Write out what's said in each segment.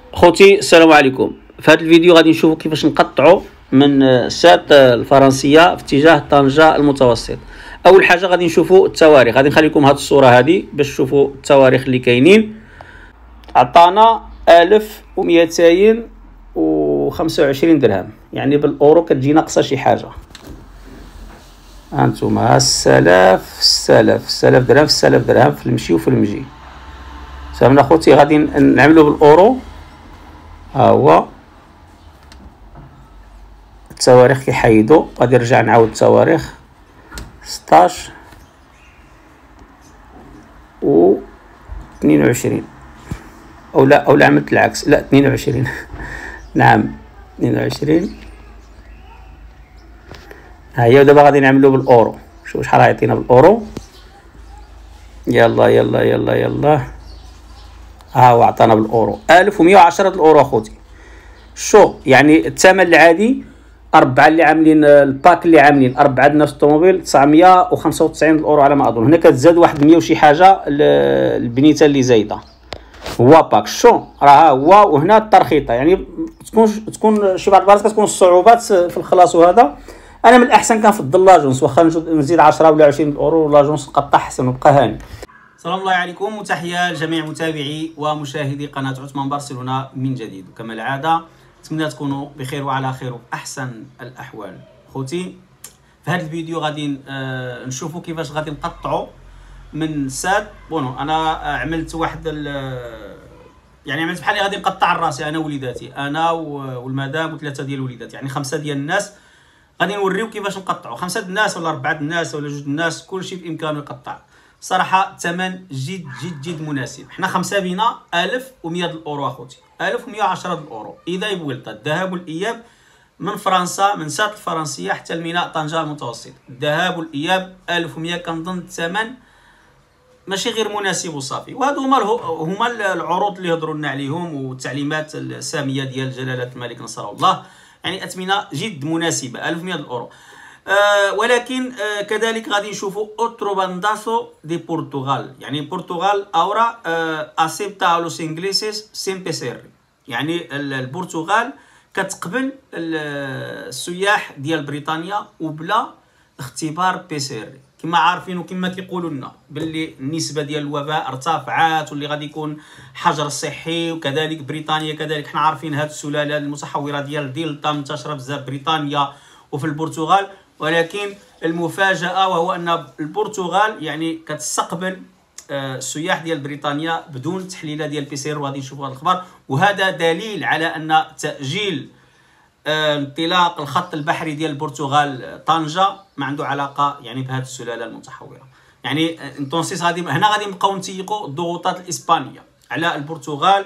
خوتي السلام عليكم. في هذا الفيديو غادي نشوفوا كيفاش نقطعوا من السات الفرنسيه في اتجاه طنجة المتوسط. اول حاجه غادي نشوفوا التواريخ. غادي نخلي لكم هذه الصوره هذه باش تشوفوا التواريخ اللي كاينين. عطانا 1225 درهم، يعني بالاورو كتجينا قصه شي حاجه. هانتوما 6000 درهم، 6000 درهم في المشي وفي المجي. فهمنا خوتي؟ غادي نعملوا بالاورو. ها هو التواريخ كيحيدوا. غادي نرجع نعاود التواريخ 16 و 22 او لا عملت العكس، لا 22 نعم 22. ها هي. ودابا غادي نعملو بالاورو. شوف شحال غيعطينا بالاورو. يلا ها هو عطانا بالاورو 1110 الاورو اخوتي. شو يعني الثمن العادي؟ أربعة اللي عاملين الباك، اللي عاملين 4 الناس الطوموبيل 995 الاورو على ما اظن. هنا كتزاد واحد 100 وشي حاجه البنيته اللي زايده. هو باك شو راه ها هو. وهنا الترخيطه، يعني تكون شي بعض المرات كتكون الصعوبات في الخلاص. وهذا انا من الاحسن كنفضل لاجونس، واخا نزيد 10 ولا 20 اورو لاجونس نقطع احسن ونبقى هاني. سلام الله عليكم وتحيه لجميع متابعي ومشاهدي قناه عثمان برشلونه من جديد. وكما العاده نتمنى تكونوا بخير وعلى خير وباحسن الاحوال. خوتي في هذا الفيديو غادي نشوفوا كيفاش غادي نقطعوا من ساد. بونو انا عملت واحد يعني عملت بحال غادي نقطع راسي انا ووليداتي، انا والمدام وثلاثه ديال الوليدات، يعني 5 ديال الناس. غادي نوريو كيفاش نقطعوا 5 الناس ولا 4 الناس ولا 2 الناس، كلشي بامكانه يقطع. صراحه الثمن جد مناسب. حنا 5 بينا 1100 الاورو اخوتي، 1110 الاورو. اذا يبغي الذهاب والاياب من فرنسا، من سات الفرنسيه حتى الميناء طنجة المتوسط، الذهاب والاياب 1100. كنظن الثمن ماشي غير مناسب وصافي. وهادو هما العروض اللي هضروا لنا عليهم والتعليمات الساميه ديال جلاله الملك نصر الله. يعني اثمنه جد مناسبه 1100 الاورو. ولكن كذلك غادي نشوفوا اوترو بانداسو دي بورتوغال. يعني البرتغال اورا اسيبتا لوس انجليسيس سين بيسير. يعني البرتغال كتقبل السياح ديال بريطانيا وبلا اختبار بيسير. كما عارفين وكما كيقولوا لنا باللي النسبه ديال الوباء ارتفعت واللي غادي يكون حجر صحي. وكذلك بريطانيا كذلك حنا عارفين هاد السلاله المتحوره ديال دلتا منتشره بزاف بريطانيا وفي البرتغال. ولكن المفاجاه وهو ان البرتغال يعني كتستقبل السياح ديال بريطانيا بدون تحليله ديال بيسير. وغادي نشوفوا هذا الخبر، وهذا دليل على ان تاجيل انطلاق الخط البحري ديال البرتغال طنجة ما عنده علاقه يعني بهذه السلاله المتحوره. يعني انتونسيس هنا غادي نبقاو نتيقوا الضغوطات الاسبانيه على البرتغال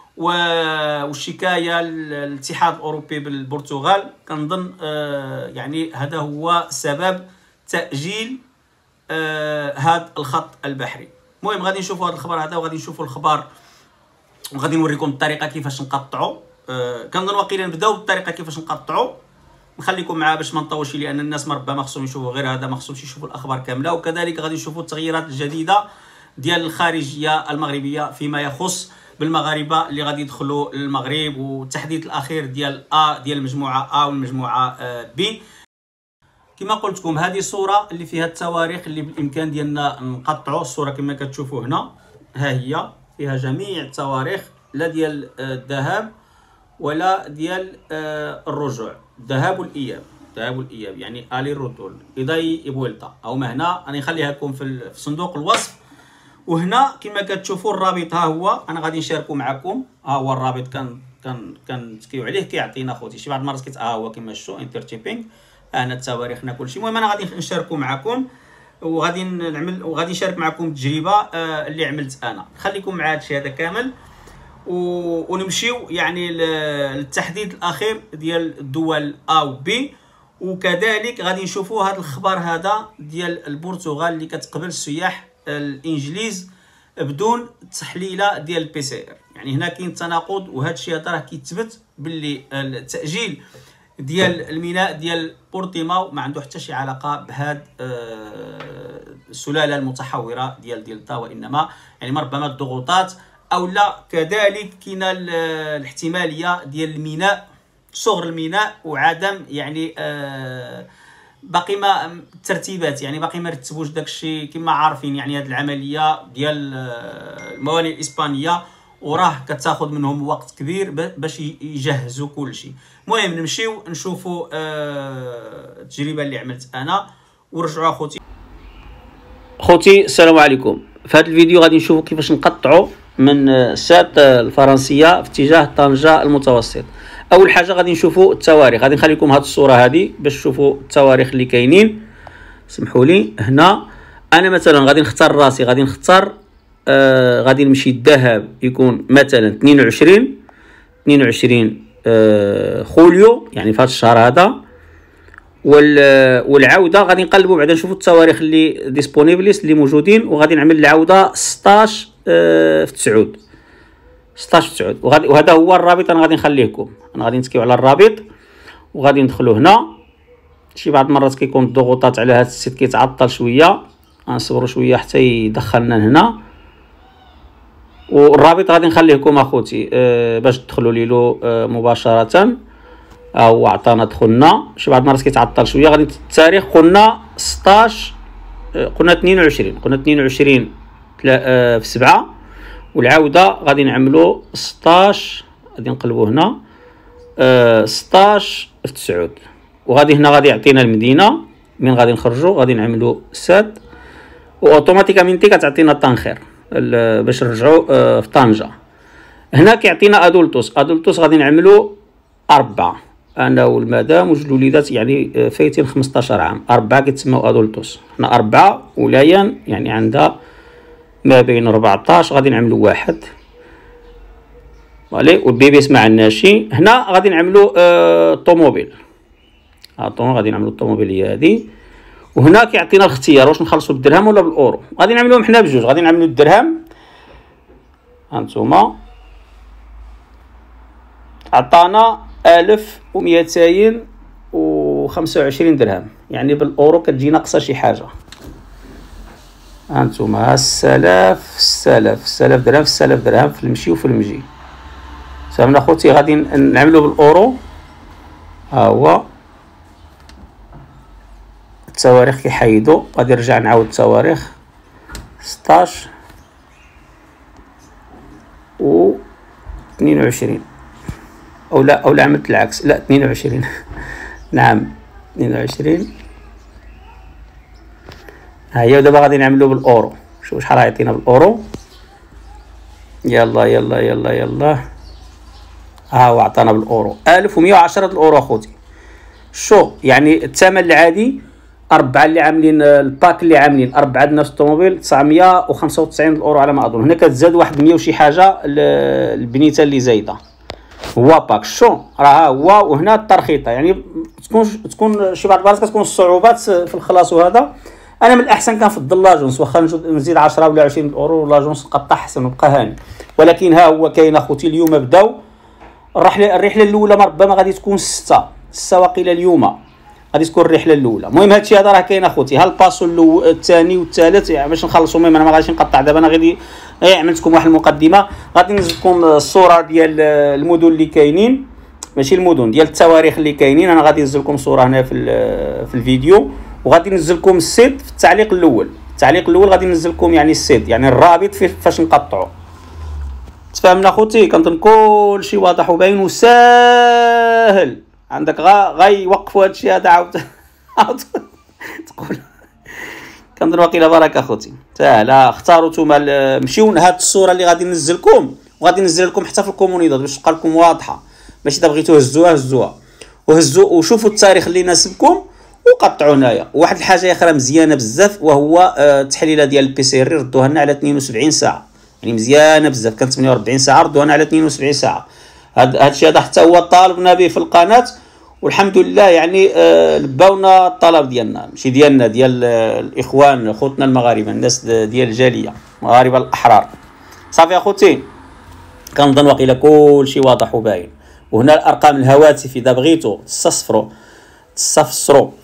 والشكايه الاتحاد الاوروبي بالبرتغال. كنظن يعني هذا هو سبب تاجيل هذا الخط البحري. المهم غادي نشوفوا هذا الخبر هذا، وغادي نشوفوا الخبر وغادي نوريكم الطريقه كيفاش نقطعوا. كنظن واقيلا نبداو بالطريقه كيفاش نقطعوا. نخليكم معاه باش ما نطولش، لان الناس ربما خصهم يشوفوا غير هذا، ما خصهمش يشوفوا الاخبار كامله. وكذلك غادي نشوفوا التغييرات الجديده ديال الخارجيه المغربيه فيما يخص بالمغاربه اللي غادي يدخلوا للمغرب، والتحديث الاخير ديال ديال المجموعه والمجموعه بي. كما قلت لكم هذه صوره اللي فيها التواريخ اللي بالامكان ديالنا نقطعوا. الصوره كما كتشوفوا هنا ها هي فيها جميع التواريخ، لا ديال الذهاب ولا ديال الرجوع، الذهاب والاياب يعني الي الردول اذا يبولتا او ما. هنا راني نخليها لكم في صندوق الوصف. وهنا كما كتشوفوا الرابط ها هو، انا غادي نشاركو معكم. ها هو الرابط كنتكيو عليه كيعطينا خوتي شي بعض المرات ها هو كما شفتوا انترتيبينغ. هنا التواريخنا كلشي. المهم انا غادي نشاركو معكم وغادي نشارك معكم التجربه اللي عملت انا. خليكم مع هادشي هذا كامل ونمشيو يعني للتحديد الاخير ديال الدول A و B. وكذلك غادي نشوفوا هذا الخبر هذا ديال البرتغال اللي كتقبل السياح الانجليز بدون تحليله ديال البي سي ار. يعني هنا كاين تناقض، وهذا الشيء راه كيتثبت باللي التاجيل ديال الميناء ديال بورتيماو ما عنده حتى شي علاقه بهاد السلاله المتحوره ديال دلتا، وانما يعني ربما الضغوطات او لا. كذلك كاينه الاحتماليه ديال الميناء، صغر الميناء وعدم يعني باقي ما الترتيبات، يعني باقي ما رتبوش داكشي كما عارفين. يعني هذه العمليه ديال الموانئ الاسبانيه وراه كتاخذ منهم وقت كبير باش يجهزوا كل شيء. المهم نمشيو نشوفوا التجربه اللي عملت انا ورجعوا خوتي السلام عليكم. في هذا الفيديو غادي نشوفوا كيفاش نقطعوا من السات الفرنسيه في اتجاه طنجه المتوسط. اول حاجه غادي نشوفوا التواريخ، غادي نخلي لكم هذه الصوره هذه باش تشوفوا التواريخ اللي كاينين. سمحوا لي هنا انا مثلا غادي نختار راسي، غادي نختار غادي نمشي الذهب يكون مثلا 22 خوليو، يعني في هذا الشهر هذا. والعوده غادي نقلبوا بعدا نشوفوا التواريخ اللي ديسپونيبليس اللي موجودين، وغادي نعمل العوده 16 في 9 وهذا هو الرابط. انا غادي نخليه لكم، انا غادي نتكيو على الرابط وغادي ندخلوا هنا. شي بعض المرات كيكون الضغوطات على هذا السيت كيتعطل شويه، غنصبروا شويه حتى يدخلنا هنا. والرابط غادي نخليه لكم اخوتي باش تدخلوا ليه مباشره. او عطانا دخلنا، شي بعض المرات كيتعطل شويه. غادي التاريخ قلنا 16 قلنا 22 في 7، والعوده غادي نعملو 16 غادي نقلبو هنا 16 في 9. وغادي هنا غادي يعطينا المدينه من غادي نخرجوا، غادي نعملو ساد واوتوماتيكامنتي كتعطينا التنخير باش نرجعوا في طنجه. هنا كيعطينا ادولتوس غادي نعملو 4. انا والمدام وجوج الوليدات يعني فايتين 15 عام، 4 كيتسموا ادولتوس. حنا 4 وليان يعني عندها ما بين 14. غادي نعملو 1 فالي، والبيبيس ما عندناشي. هنا غادي نعملو طوموبيل، غادي نعملو الطوموبيل هي هادي. وهنا كيعطينا الاختيار واش نخلصوا بالدرهم ولا بالاورو. غادي نعملوهم حنا بجوج، غادي نعملو الدرهم. هانتوما عطانا 1225 درهم، يعني بالاورو كتجينا قصه شي حاجه. هانتوما 6000 درهم في 6000 درهم في المشي وفي المجي. فهمنا خوتي؟ غادي نعملو بالاورو. ها هو التواريخ كيحيدوا، غادي نرجع نعاود التواريخ 16 و 22 او لا عملت العكس، لا 22 نعم 22. ها هي. ودابا غادي نعملو بالاورو، شوف شحال غيعطينا بالاورو. يلا ها هو عطانا بالاورو 1110 الاورو اخوتي. شو يعني الثمن العادي 4 اللي عاملين الباك اللي عاملين 4 نفس الطوموبيل 995 الاورو على ما اظن. هنا كتزاد واحد 100 وشي حاجه البنيته اللي زايده. هو باك شو راه هو. وهنا الترخيطه يعني تكون شي بعض المرات كتكون الصعوبات في الخلاص. وهذا انا من الاحسن كنفضل لاجونس، واخا نزيد 10 ولا 20 اورو لاجونس نقطع احسن ونبقى هاني. ولكن ها هو كاين اخوتي. اليوم بداو الرحله الاولى ربما غادي تكون 6 واقيلا اليوم غادي تكون الرحله الاولى. المهم هادشي هذا راه كاين اخوتي. ها الباسو الثاني والثالث يعني باش نخلصوا. المهم انا ما غاديش نقطع دابا، انا غادي عملت لكم واحد المقدمه. غادي ننزل لكم الصوره ديال المدن اللي كاينين، ماشي المدن ديال التواريخ اللي كاينين. انا غادي ننزل لكم صوره هنا في الفيديو، وغادي ننزل لكم السيت في التعليق الاول. غادي ننزل لكم يعني السيت يعني الرابط فاش نقطعوا. تفهمنا اخوتي؟ كنظن كلشي واضح وباين وساهل. عندك غيوقفوا هادشي هذا عاود تقول كنظن واقيلا بركه اخوتي ساهله. اختاروا نتوما مشيو لهاد الصوره اللي غادي ننزل لكم، وغادي ننزل لكم حتى في الكومونيداد باش تبقى لكم واضحه. ماشي اذا بغيتو هزوها وهزوا وشوفوا التاريخ اللي يناسبكم وقطعوا هنايا. وواحد الحاجه اخرى مزيانه بزاف، وهو التحليله ديال البي سي ار ردوها لنا على 72 ساعه، يعني مزيانه بزاف. كانت 48 ساعه ردوها لنا على 72 ساعه. هادشي هذا حتى هو طالبنا به في القناه، والحمد لله يعني لباونا الطلب ديالنا، ماشي ديالنا، ديال الاخوان خوتنا المغاربه، الناس ديال الجاليه المغاربه الاحرار. صافي اخوتي كنظن واقيلا كلشي واضح وباين. وهنا الارقام الهواتف اذا بغيتو تستفسروا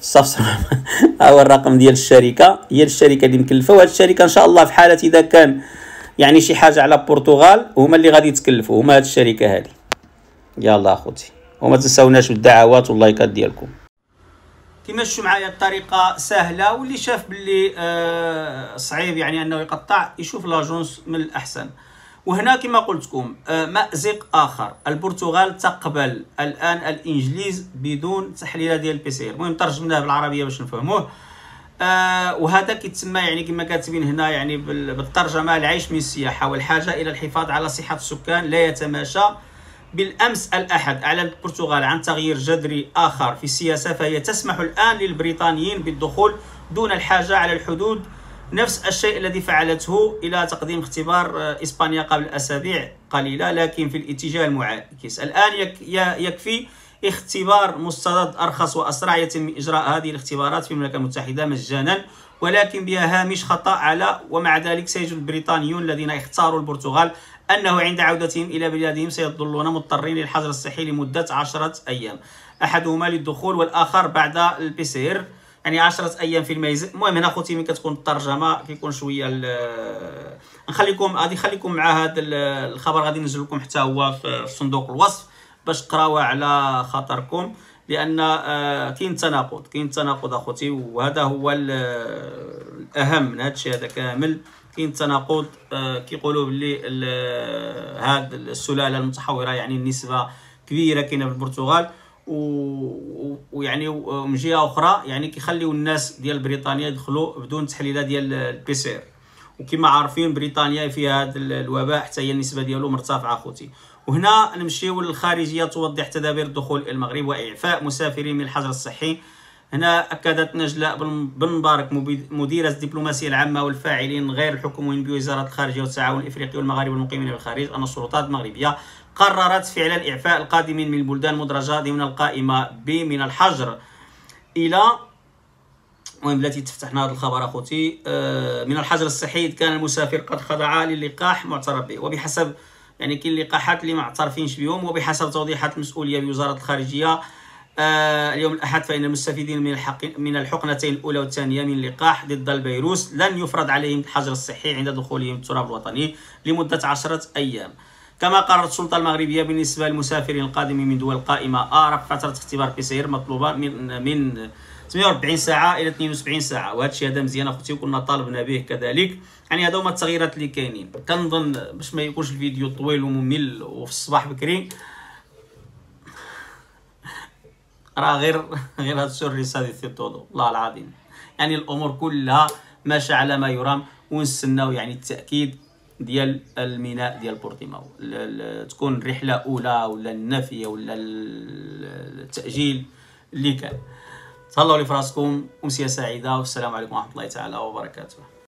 ها هو الرقم ديال الشركه، هي الشركه اللي مكلفه. وهاد الشركه ان شاء الله في حاله اذا كان يعني شي حاجه على البرتغال هما اللي غادي يتكلفوا، هما هاد الشركه هادي. يلا اخوتي، وما تنساوناش بالدعوات واللايكات ديالكم. كما شفتوا معايا الطريقه سهله، واللي شاف باللي صعيب يعني انه يقطع يشوف لاجونس من الاحسن. وهنا كما قلت لكم مأزق اخر، البرتغال تقبل الان الانجليز بدون تحليله ديال البي سي ار. المهم ترجمناه بالعربيه باش نفهموه. وهذا كيتسمى يعني كما كاتبين هنا يعني بالترجمه العيش من السياحه والحاجه الى الحفاظ على صحه السكان لا يتماشى. بالامس الاحد اعلنت البرتغال عن تغيير جذري اخر في السياسه، فهي تسمح الان للبريطانيين بالدخول دون الحاجه على الحدود، نفس الشيء الذي فعلته الى تقديم اختبار اسبانيا قبل اسابيع قليله، لكن في الاتجاه المعاكس. الان يكفي اختبار مستند ارخص واسرع. يتم اجراء هذه الاختبارات في المملكه المتحده مجانا، ولكن بها هامش خطا على، ومع ذلك سيجد البريطانيون الذين اختاروا البرتغال انه عند عودتهم الى بلادهم سيظلون مضطرين للحظر الصحي لمده 10 ايام، احدهما للدخول والاخر بعد البي سي ار، يعني 10 ايام في الميزان. المهم هنا خوتي ملي كتكون الترجمه كيكون شويه غادي نخليكم مع هذا الخبر، غادي ننزل لكم حتى هو في صندوق الوصف باش تقراوه على خاطركم، لان كاين تناقض اخوتي، وهذا هو الاهم من هذا الشيء هذا كامل. كاين تناقض، كيقولوا بلي هاد السلاله المتحوره يعني النسبه كبيره كاينه في البرتغال، ويعني من جهه اخرى يعني كيخليو الناس ديال بريطانيا يدخلوا بدون تحليله ديال البي سي ار. وكما عارفين بريطانيا فيها هذا الوباء حتى هي النسبه ديالو مرتفعه اخوتي. وهنا نمشيو للخارجيه توضح تدابير الدخول الى المغرب واعفاء مسافرين من الحجر الصحي. هنا اكدت نجلاء بن مبارك مديره الدبلوماسيه العامه والفاعلين غير الحكوميين بوزاره الخارجيه والتعاون الافريقي والمغاربه المقيمين بالخارج ان السلطات المغربيه قررت فعلا اعفاء القادمين من البلدان المدرجه ضمن القائمه ب من الحجر الى، المهم بلاتي تفتحنا هذا الخبر اخوتي، من الحجر الصحي كان المسافر قد خضع للقاح معترف به، وبحسب يعني كاين لقاحات اللي ما معترفينش بهم، وبحسب توضيحات المسؤوليه بوزاره الخارجيه اليوم الاحد فان المستفيدين من الحقنتين الاولى والثانيه من اللقاح ضد الفيروس لن يفرض عليهم الحجر الصحي عند دخولهم التراب الوطني لمده 10 ايام. كما قررت السلطه المغربيه بالنسبه للمسافرين القادمين من دول قائمه رفع فتره اختبار بي سي ار مطلوبه من 48 ساعه الى 72 ساعه، وهذا الشيء هذا مزيان اخوتي وكنا طالبنا به كذلك. يعني هذا هما التغييرات اللي كاينين. كنظن باش ما يكونش الفيديو طويل وممل وفي الصباح بكري، راه غير هذا السوريس هذه تيطولو والله العظيم. يعني الامور كلها ماشيه على ما يرام، ونستناو يعني التاكيد ديال الميناء ديال بورتيماو، تكون الرحله اولى ولا النافيه ولا التاجيل اللي كان. تهلاو لي فراسكم، امسيه سعيده، والسلام عليكم ورحمه الله تعالى وبركاته.